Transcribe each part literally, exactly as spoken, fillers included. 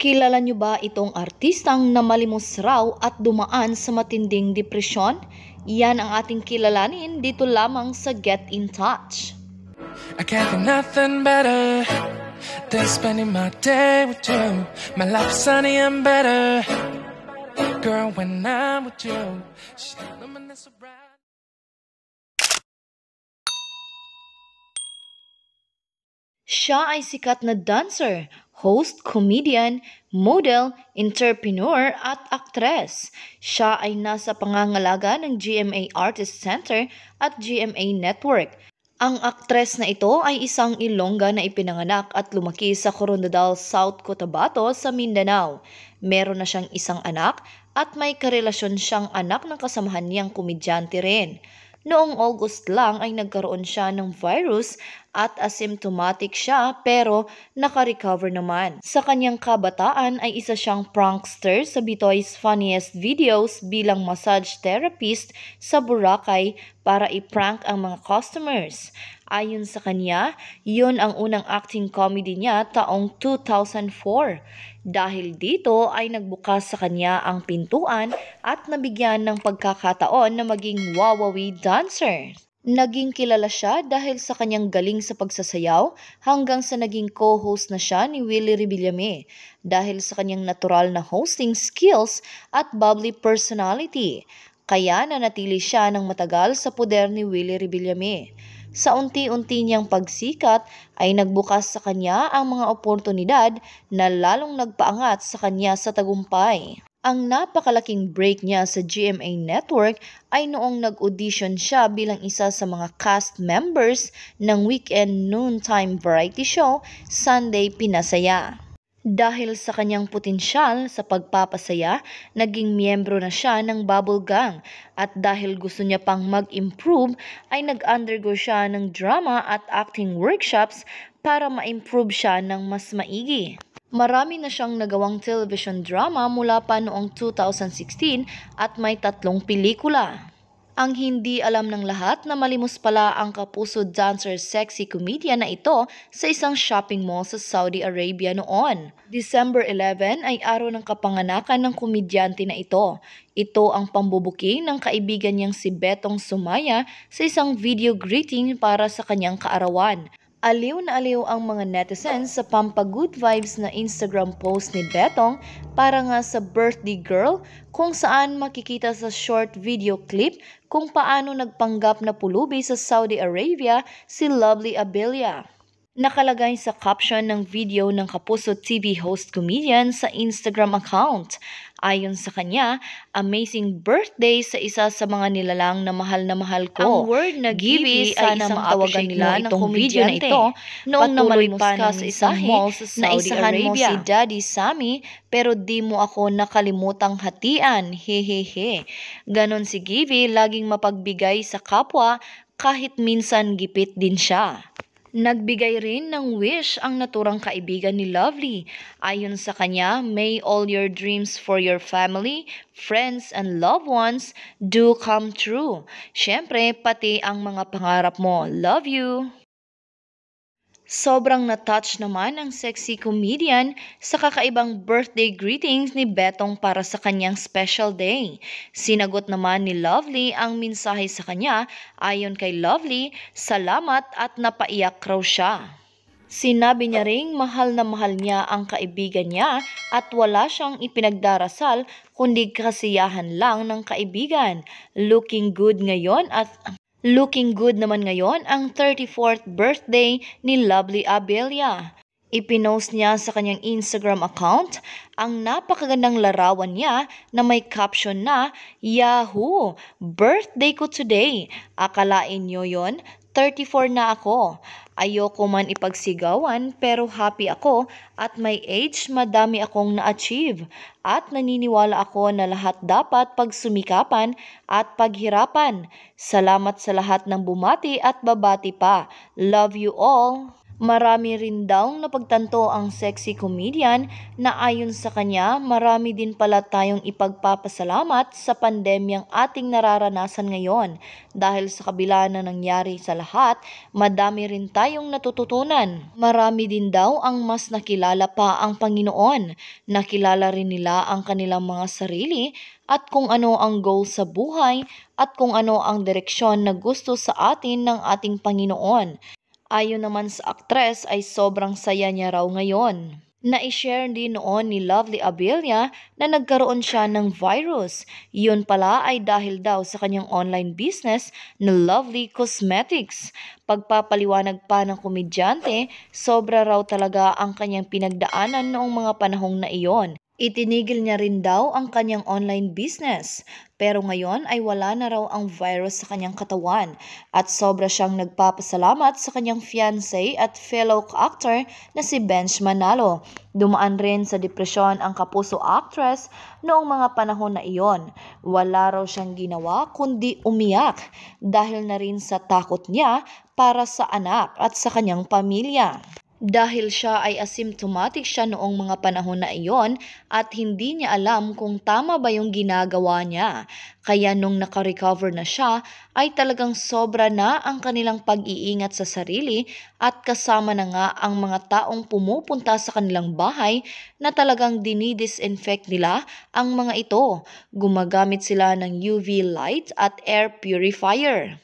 Kilala niyo ba itong artistang namalimos raw at dumaan sa matinding depresyon? Yan ang ating kilalanin dito lamang sa Get in Touch. I can't think nothing better than spending my day with you. My life's sunny and better, girl, when I'm with you. She's so bright. Siya ay sikat na dancer, host, comedian, model, entrepreneur at aktres. Siya ay nasa pangangalaga ng G M A Artist Center at G M A Network. Ang aktres na ito ay isang Ilongga na ipinanganak at lumaki sa Corondadal, South Cotabato sa Mindanao. Meron na siyang isang anak at may karelasyon siyang anak ng kasamahan niyang komedyante rin. Noong August lang ay nagkaroon siya ng virus at asymptomatic siya pero nakarecover naman. Sa kanyang kabataan ay isa siyang prankster sa Bitoy's Funniest Videos bilang massage therapist sa Boracay para i-prank ang mga customers. Ayon sa kanya, yun ang unang acting comedy niya taong two thousand four. Dahil dito ay nagbukas sa kanya ang pintuan at nabigyan ng pagkakataon na maging wawawi dancer. Naging kilala siya dahil sa kanyang galing sa pagsasayaw hanggang sa naging co-host na siya ni Willie Rebillame dahil sa kanyang natural na hosting skills at bubbly personality. Kaya nanatili siya ng matagal sa poder ni Willie Rebillame. Sa unti-unti niyang pagsikat ay nagbukas sa kanya ang mga oportunidad na lalong nagpaangat sa kanya sa tagumpay. Ang napakalaking break niya sa G M A Network ay noong nag-audition siya bilang isa sa mga cast members ng weekend noontime variety show Sunday Pinasaya. Dahil sa kanyang potensyal sa pagpapasaya, naging miyembro na siya ng Bubble Gang at dahil gusto niya pang mag-improve ay nag-undergo siya ng drama at acting workshops para ma-improve siya ng mas maigi. Marami na siyang nagawang television drama mula pa noong two thousand sixteen at may tatlong pelikula. Ang hindi alam ng lahat na malimos pala ang kapuso dancer sexy comedian na ito sa isang shopping mall sa Saudi Arabia noon. December eleventh ay araw ng kapanganakan ng komedyante na ito. Ito ang pambubuking ng kaibigan niyang si Betong Sumaya sa isang video greeting para sa kanyang kaarawan. Aliw na aliw ang mga netizens sa pampa-good vibes na Instagram post ni Betong para nga sa birthday girl kung saan makikita sa short video clip kung paano nagpanggap na pulubi sa Saudi Arabia si Lovely Abelia. Nakalagay sa caption ng video ng Kapuso T V host comedian sa Instagram account. Ayon sa kanya, amazing birthday sa isa sa mga nilalang na mahal na mahal ko. Ang word na Gibby ay isang tawagan nila ng video na ito noong namalimos ka sa isang mall sa Saudi Arabia. Mo si Daddy Sammy pero di mo ako nakalimutang hatian, hehehe. Ganon si Gibby, laging mapagbigay sa kapwa kahit minsan gipit din siya. Nagbigay rin ng wish ang naturang kaibigan ni Lovely. Ayon sa kanya, may all your dreams for your family, friends, and loved ones do come true. Siyempre, pati ang mga pangarap mo. Love you! Sobrang na-touch naman ang sexy comedian sa kakaibang birthday greetings ni Betong para sa kanyang special day. Sinagot naman ni Lovely ang mensahe sa kanya. Ayon kay Lovely, salamat at napaiyak raw siya. Sinabi niya ring mahal na mahal niya ang kaibigan niya at wala siyang ipinagdarasal kundi kasiyahan lang ng kaibigan. Looking good ngayon at Looking good naman ngayon ang thirty-fourth birthday ni Lovely Abelia. Ipinost niya sa kanyang Instagram account ang napakagandang larawan niya na may caption na, Yahoo! Birthday ko today! Akalain niyo yon? thirty-four na ako. Ayoko man ipagsigawan pero happy ako at may age madami akong na-achieve. At naniniwala ako na lahat dapat pagsumikapan at paghirapan. Salamat sa lahat ng bumati at babati pa. Love you all! Marami rin daw napagtanto ang sexy comedian na ayon sa kanya marami din pala tayong ipagpapasalamat sa pandemyang ating nararanasan ngayon dahil sa kabila na nangyari sa lahat, madami rin tayong natututunan. Marami din daw ang mas nakilala pa ang Panginoon, nakilala rin nila ang kanilang mga sarili at kung ano ang goal sa buhay at kung ano ang direksyon na gusto sa atin ng ating Panginoon. Ayon naman sa aktres ay sobrang saya niya raw ngayon. Na-share din noon ni Lovely Abelia na nagkaroon siya ng virus. Yun pala ay dahil daw sa kanyang online business na Lovely Cosmetics. Pagpapaliwanag pa ng komedyante, sobra raw talaga ang kanyang pinagdaanan noong mga panahong na iyon. Itinigil niya rin daw ang kanyang online business, pero ngayon ay wala na raw ang virus sa kanyang katawan at sobra siyang nagpapasalamat sa kanyang fiancé at fellow actor na si Benj Manalo. Dumaan rin sa depresyon ang kapuso actress noong mga panahon na iyon. Wala raw siyang ginawa kundi umiyak dahil na rin sa takot niya para sa anak at sa kanyang pamilya. Dahil siya ay asymptomatic siya noong mga panahon na iyon at hindi niya alam kung tama ba yung ginagawa niya. Kaya nung nakarecover na siya ay talagang sobra na ang kanilang pag-iingat sa sarili at kasama na nga ang mga taong pumupunta sa kanilang bahay na talagang dinidisinfect nila ang mga ito. Gumagamit sila ng U V light at air purifier.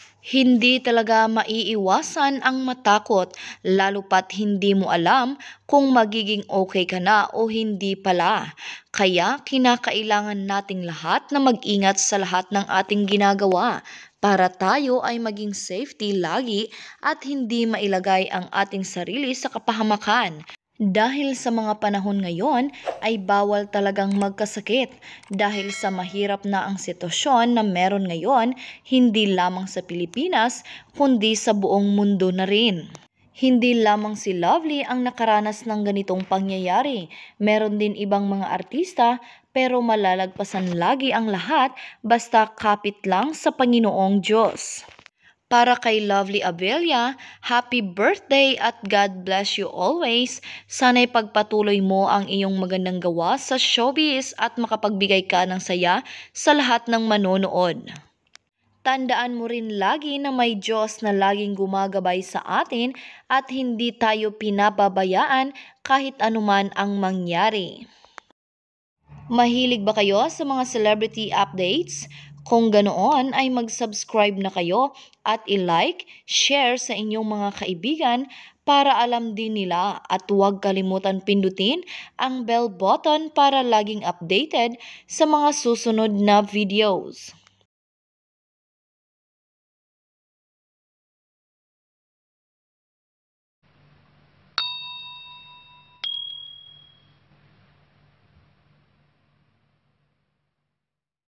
Hindi talaga maiiwasan ang matakot, lalo pat hindi mo alam kung magiging okay ka na o hindi pala. Kaya kinakailangan nating lahat na mag-ingat sa lahat ng ating ginagawa para tayo ay maging safety lagi at hindi mailagay ang ating sarili sa kapahamakan. Dahil sa mga panahon ngayon ay bawal talagang magkasakit dahil sa mahirap na ang sitwasyon na meron ngayon hindi lamang sa Pilipinas kundi sa buong mundo na rin. Hindi lamang si Lovely ang nakaranas ng ganitong pangyayari, meron din ibang mga artista pero malalagpasan lagi ang lahat basta kapit lang sa Panginoong Diyos. Para kay Lovely Abelia, happy birthday at God bless you always. Sana'y pagpatuloy mo ang iyong magandang gawa sa showbiz at makapagbigay ka ng saya sa lahat ng manonood. Tandaan mo rin lagi na may Diyos na laging gumagabay sa atin at hindi tayo pinababayaan kahit anuman ang mangyari. Mahilig ba kayo sa mga celebrity updates? Kung ganoon ay mag-subscribe na kayo at i-like, share sa inyong mga kaibigan para alam din nila at huwag kalimutan pindutin ang bell button para laging updated sa mga susunod na videos.